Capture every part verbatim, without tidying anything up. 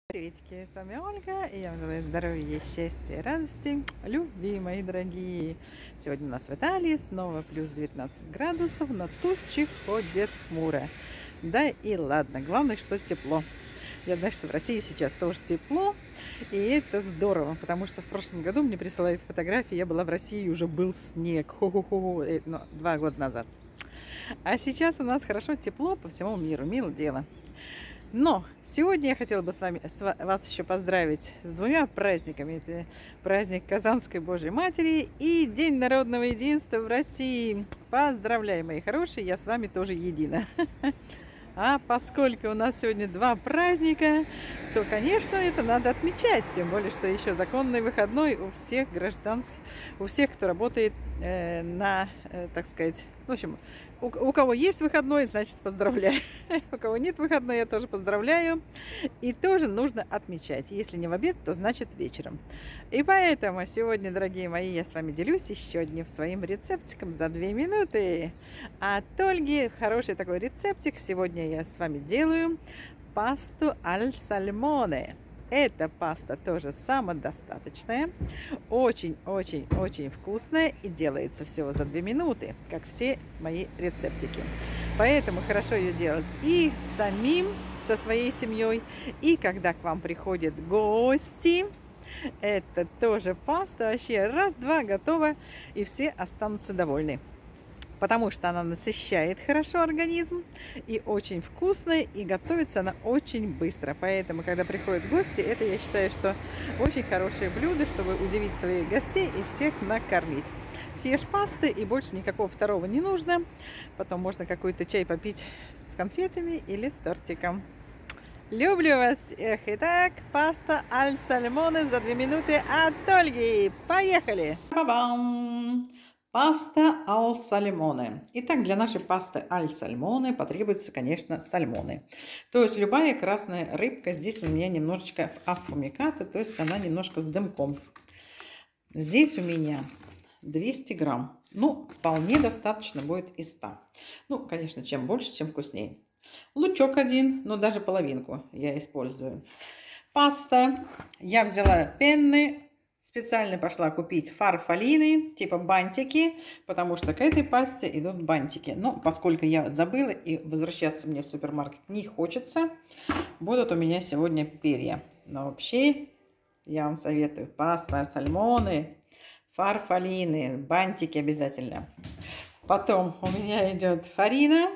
Приветики, с вами Ольга, и я вам желаю здоровья, счастья, радости, любви, мои дорогие. Сегодня у нас в Италии снова плюс девятнадцать градусов, но тучи ходят хмуро. Да и ладно, главное, что тепло. Я знаю, что в России сейчас тоже тепло, и это здорово, потому что в прошлом году мне присылают фотографии, я была в России, и уже был снег, хо-хо-хо, ну, два года назад. А сейчас у нас хорошо тепло по всему миру, мило дело. Но сегодня я хотела бы с вами, с вас еще поздравить с двумя праздниками. Это праздник Казанской Божьей Матери и День народного единства в России. Поздравляю, мои хорошие, я с вами тоже едина. А поскольку у нас сегодня два праздника, то, конечно, это надо отмечать. Тем более, что еще законный выходной у всех гражданских, у всех, кто работает э, на, э, так сказать, в общем, у, у кого есть выходной, значит, поздравляю. У кого нет выходной, я тоже поздравляю. И тоже нужно отмечать. Если не в обед, то значит вечером. И поэтому сегодня, дорогие мои, я с вами делюсь еще одним своим рецептиком за две минуты. От Ольги хороший такой рецептик. Сегодня я с вами делаю пасту аль сальмоне. Эта паста тоже самодостаточная, очень-очень-очень вкусная и делается всего за две минуты, как все мои рецептики. Поэтому хорошо ее делать и самим, со своей семьей, и когда к вам приходят гости. Это тоже паста вообще раз-два готова, и все останутся довольны. Потому что она насыщает хорошо организм и очень вкусная, и готовится она очень быстро. Поэтому, когда приходят гости, это, я считаю, что очень хорошее блюдо, чтобы удивить своих гостей и всех накормить. Съешь пасты, и больше никакого второго не нужно. Потом можно какой-то чай попить с конфетами или с тортиком. Люблю вас всех. Итак, паста аль сальмоне за две минуты от Ольги. Поехали! Ба-бам! Паста аль сальмоне. Итак, для нашей пасты аль сальмоне потребуется, конечно, сальмоне. То есть любая красная рыбка. Здесь у меня немножечко аффумиката, то есть она немножко с дымком. Здесь у меня двести грамм. Ну, вполне достаточно будет и ста. Ну, конечно, чем больше, тем вкуснее. Лучок один, но даже половинку я использую. Паста. Я взяла пенны. Специально пошла купить фарфалины, типа бантики, потому что к этой пасте идут бантики. Но поскольку я забыла и возвращаться мне в супермаркет не хочется, будут у меня сегодня перья. Но вообще я вам советую паста сальмоне, фарфалины, бантики обязательно. Потом у меня идет фарина,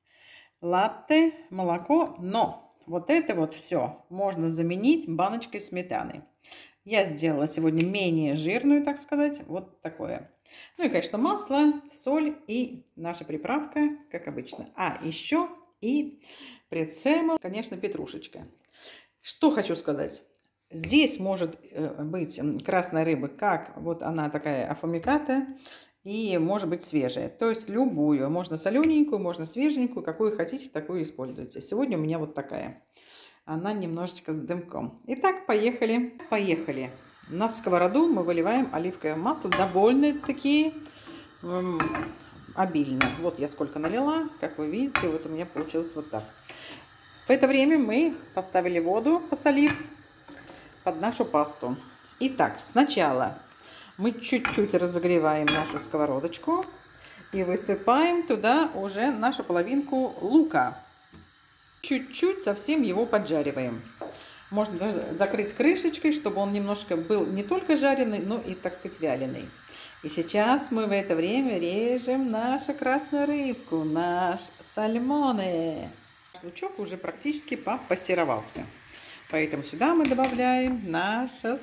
латте, молоко, но вот это вот все можно заменить баночкой сметаны. Я сделала сегодня менее жирную, так сказать, вот такое. Ну и, конечно, масло, соль и наша приправка, как обычно. А, еще и прецемо, конечно, петрушечка. Что хочу сказать. Здесь может быть красная рыба, как вот она такая аффумиката, и может быть свежая. То есть любую. Можно солененькую, можно свеженькую, какую хотите, такую используйте. Сегодня у меня вот такая. Она немножечко с дымком. Итак, поехали. Поехали. На сковороду мы выливаем оливковое масло довольно-таки эм, обильно. Вот я сколько налила. Как вы видите, вот у меня получилось вот так. В это время мы поставили воду, посолив, под нашу пасту. Итак, сначала мы чуть-чуть разогреваем нашу сковородочку и высыпаем туда уже нашу половинку лука. Чуть-чуть совсем его поджариваем. Можно даже закрыть крышечкой, чтобы он немножко был не только жареный, но и, так сказать, вяленый. И сейчас мы в это время режем нашу красную рыбку, наш сальмоне. Лучок уже практически попассеровался. Поэтому сюда мы добавляем наше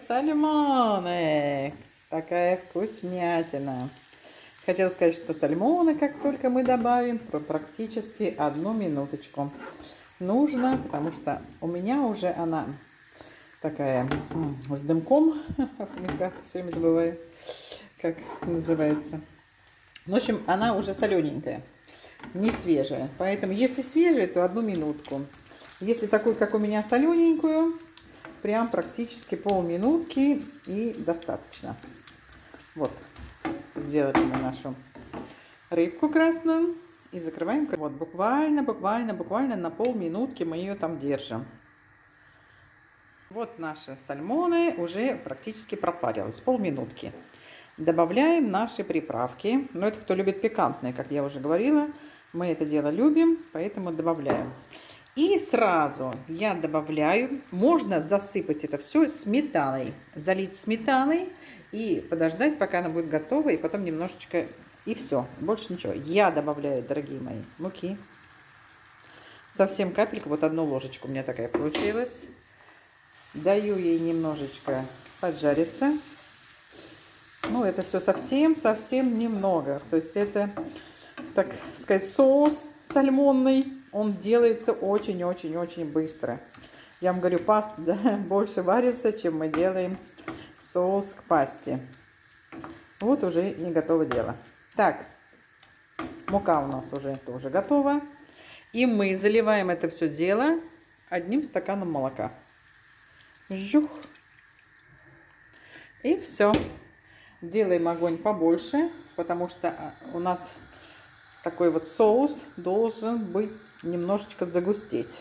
сальмоне. Такая вкуснятина. Хотела сказать, что сальмоне, как только мы добавим, практически одну минуточку нужно, потому что у меня уже она такая с дымком, все время забываю, как называется. В общем, она уже солененькая, не свежая. Поэтому, если свежая, то одну минутку. Если такой, как у меня, солененькую, прям практически полминутки и достаточно. Вот, сделали мы нашу рыбку красную. И закрываем. Вот буквально, буквально, буквально на полминутки мы ее там держим. Вот наши сальмоны уже практически пропарились, полминутки. Добавляем наши приправки. Но это кто любит пикантные, как я уже говорила. Мы это дело любим, поэтому добавляем. И сразу я добавляю, можно засыпать это все сметаной. Залить сметаной и подождать, пока она будет готова. И потом немножечко, и все, больше ничего. Я добавляю, дорогие мои, муки. Совсем капельку, вот одну ложечку у меня такая получилась. Даю ей немножечко поджариться. Ну, это все совсем-совсем немного. То есть это, так сказать, соус сальмонный. Он делается очень-очень-очень быстро. Я вам говорю, паста, да, больше варится, чем мы делаем соус к пасте. Вот уже и готово дело. Так, мука у нас уже тоже готова. И мы заливаем это все дело одним стаканом молока. Жух. И все. Делаем огонь побольше, потому что у нас такой вот соус должен быть немножечко загустеть.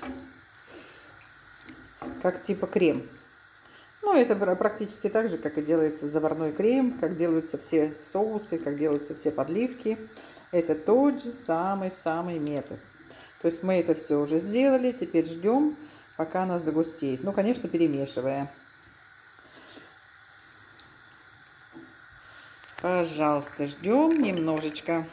Как типа крем. Ну, это практически так же, как и делается заварной крем, как делаются все соусы, как делаются все подливки. Это тот же самый-самый метод. То есть мы это все уже сделали, теперь ждем, пока она загустеет. Ну, конечно, перемешивая. Пожалуйста, ждем немножечко.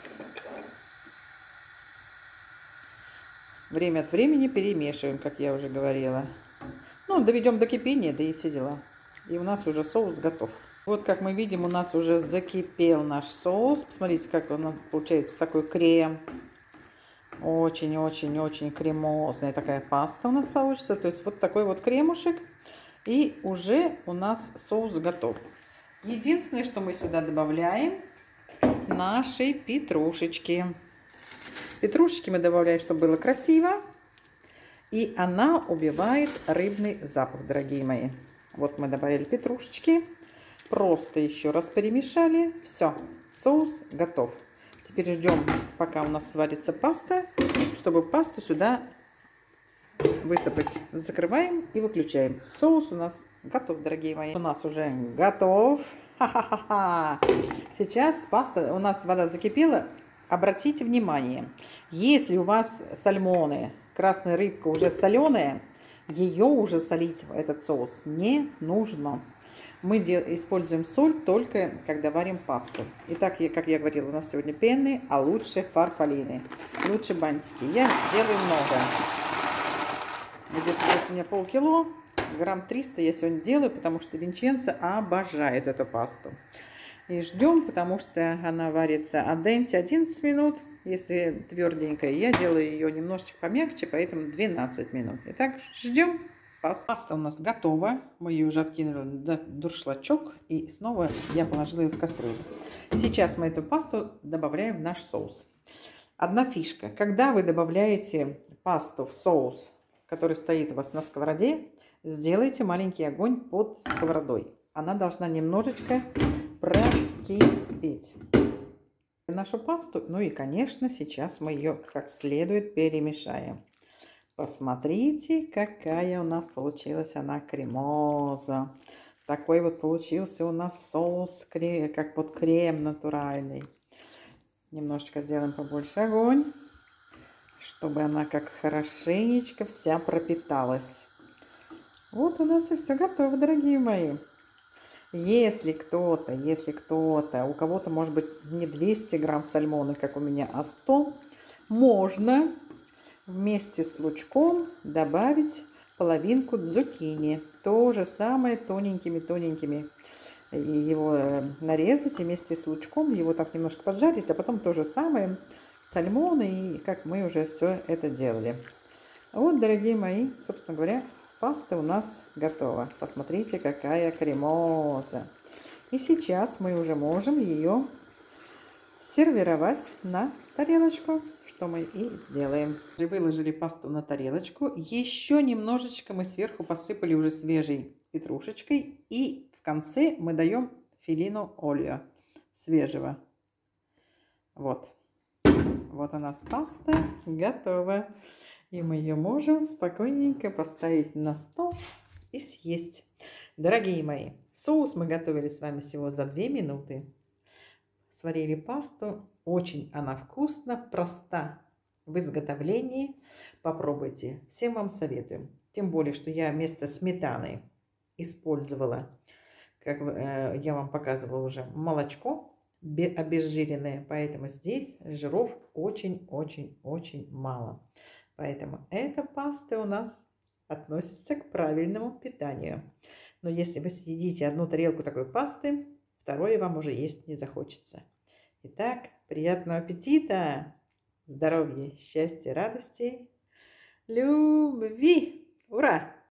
Время от времени перемешиваем, как я уже говорила. Ну, доведем до кипения, да и все дела. И у нас уже соус готов. Вот, как мы видим, у нас уже закипел наш соус. Посмотрите, как он получается, такой крем. Очень-очень-очень кремозная такая паста у нас получится. То есть вот такой вот кремушек. И уже у нас соус готов. Единственное, что мы сюда добавляем, наши петрушечки. Петрушечки мы добавляем, чтобы было красиво. И она убивает рыбный запах, дорогие мои. Вот мы добавили петрушечки. Просто еще раз перемешали. Все, соус готов. Теперь ждем, пока у нас сварится паста, чтобы пасту сюда высыпать. Закрываем и выключаем. Соус у нас готов, дорогие мои. У нас уже готов. Ха-ха-ха-ха. Сейчас паста, у нас вода закипела. Обратите внимание, если у вас сальмоны, красная рыбка уже соленая, ее уже солить в этот соус не нужно. Мы используем соль только когда варим пасту. Итак, как я говорила, у нас сегодня пенны, а лучше фарфалины, лучше бантики. Я делаю много. Где-то здесь у меня полкило, грамм триста я сегодня делаю, потому что Винченцо обожает эту пасту. И ждем, потому что она варится al dente одиннадцать минут. Если тверденькая, я делаю ее немножечко помягче, поэтому двенадцать минут. Итак, ждем. Паста у нас готова. Мы ее уже откинули на дуршлачок. И снова я положила ее в кастрюлю. Сейчас мы эту пасту добавляем в наш соус. Одна фишка. Когда вы добавляете пасту в соус, который стоит у вас на сковороде, сделайте маленький огонь под сковородой. Она должна немножечко прокипеть. Нашу пасту. Ну и, конечно, сейчас мы ее как следует перемешаем. Посмотрите, какая у нас получилась она кремоза. Такой вот получился у нас соус, как под крем натуральный. Немножечко сделаем побольше огонь, чтобы она как хорошенечко вся пропиталась. Вот у нас и все готово, дорогие мои. Если кто-то, если кто-то, у кого-то может быть не двести грамм сальмона, как у меня, а сто, можно вместе с лучком добавить половинку цукини. То же самое тоненькими-тоненькими его нарезать и вместе с лучком его так немножко поджарить, а потом то же самое сальмоны, и как мы уже все это делали. Вот, дорогие мои, собственно говоря, паста у нас готова. Посмотрите, какая кремоза. И сейчас мы уже можем ее сервировать на тарелочку, что мы и сделаем. Выложили пасту на тарелочку. Еще немножечко мы сверху посыпали уже свежей петрушечкой. И в конце мы даем филино олио свежего. Вот. Вот у нас паста готова. И мы ее можем спокойненько поставить на стол и съесть. Дорогие мои, соус мы готовили с вами всего за две минуты. Сварили пасту. Очень она вкусна, проста в изготовлении. Попробуйте. Всем вам советуем. Тем более, что я вместо сметаны использовала, как э, я вам показывала уже, молочко обезжиренное. Поэтому здесь жиров очень-очень-очень мало. Поэтому эта паста у нас относится к правильному питанию. Но если вы съедите одну тарелку такой пасты, второе вам уже есть не захочется. Итак, приятного аппетита, здоровья, счастья, радости, любви! Ура!